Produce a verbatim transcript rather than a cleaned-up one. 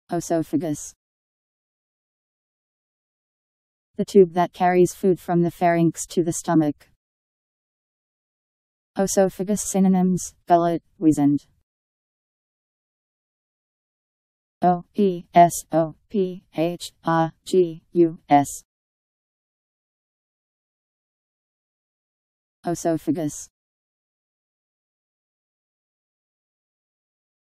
Oesophagus. The tube that carries food from the pharynx to the stomach. Oesophagus synonyms: gullet, weasand. O E S O P H A G U S. Oesophagus.